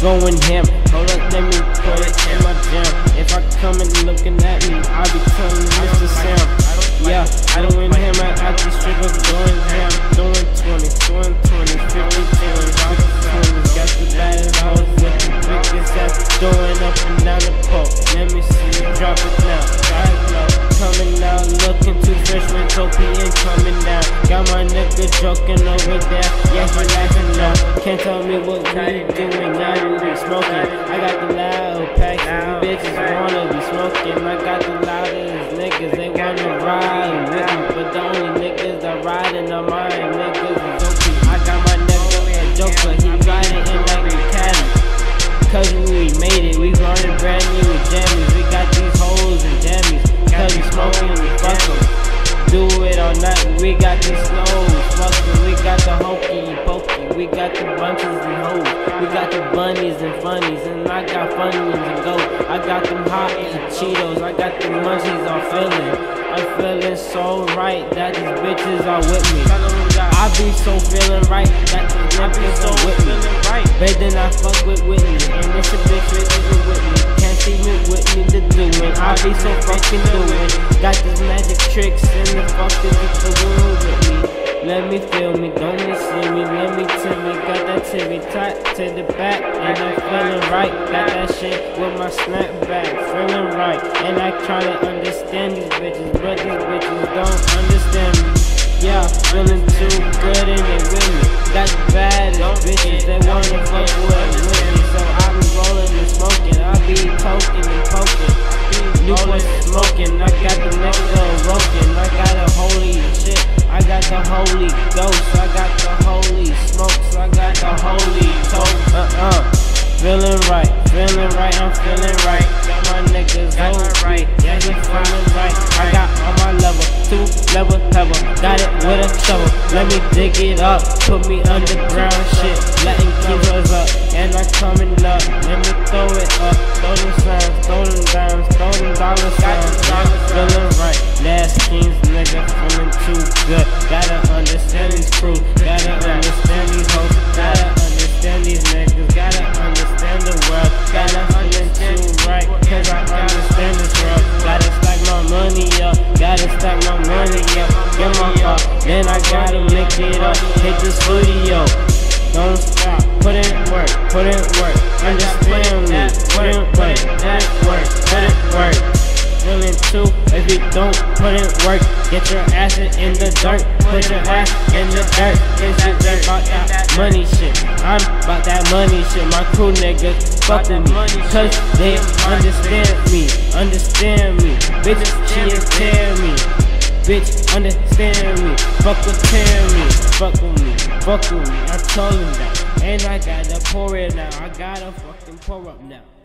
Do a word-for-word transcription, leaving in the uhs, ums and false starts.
going ham. Hold up, let me put it in my jam. If I come in looking at me, I'll be telling Mister Sam. Yeah, I don't win him at the strip of doing ham. Doing twenty, doing twenty, fifty, twenty, twenty. Got the baddest hoes with the biggest ass. Throwing up and down the pole. Let me see you drop it now. Right low, coming out, looking too fresh with Topi and coming down. Got my nigga joking over there. Yeah, he laughing now. Can't tell me what we doing now. We be smoking. I got the loud packs. You bitches wanna be smoking. I got the loudest niggas. They wanna ride with me, but the only niggas that riding on my niggas is O P. I got my nigga a joker. He riding in like a caddy. Cause we made it. We running brand new with jammies. We got these hoes and jammies. Cause we smoking, we fuck 'em. Do it all night, we got these slows, fuckin', we got the hokey pokey, we got the bunches and hoes, we got the bunnies and funnies, and I got funnies and goat. I got them hot Cheetos, I got the munchies, I'm feeling, I'm feeling so right that these bitches are with me. I be so feeling right that these niggas are with me. But then I fuck with Whitney, and it's a bitch with with me. Can't see me with me to do it. I be so fucking doing. Got these magic tricks and the fuckers with the world with me. Let me feel me, don't me see me, let me tell me. Got that tibby tight to the back, and I'm feeling right. Got that shit with my snapback, feeling right. And I try to understand these bitches, but these bitches don't understand me. Yeah, feeling too good and they with me. Got the baddest bitches, they wanna fuck with me. So I be rolling and smoking, I be toking and poking. Newport smoking, I got the nigga broken. I got a holy shit, I got the Holy Ghost. I got the holy smokes, I got the holy toast. Uh-uh, feeling right, feeling right, I'm feeling right. Got my niggas all right, yeah, he feeling right. I got all my level, two level pebble. Got it with a shovel, let me dig it up. Put me underground shit, letting keyboards up. And I'm coming up, let me throw it up. Throw them signs, throw them dimes, throw them dollar signs. Feeling right, last kings nigga, feeling too good. Gotta understand these crew, gotta understand these hoes, gotta understand these niggas, gotta understand the world. Gotta understand too right, cause I understand this world. Gotta stack my money up, gotta stack my money up. Get my car, then I gotta make it up. Hit the studio, don't stop, put in work, put in work. Understand me, put in work, put in work, put in work. Feeling too, if you don't put in work, get your ass in the dirt, put your ass in the dirt. It's just about that money shit, I'm about that money shit. My crew niggas fuck with me, cause they understand me, understand me. Bitch, she is tear me, bitch, understand me. Fuck with tear me, fuck with me, fuck with me. I told him that, and I gotta pour it now, I gotta fucking pour up now.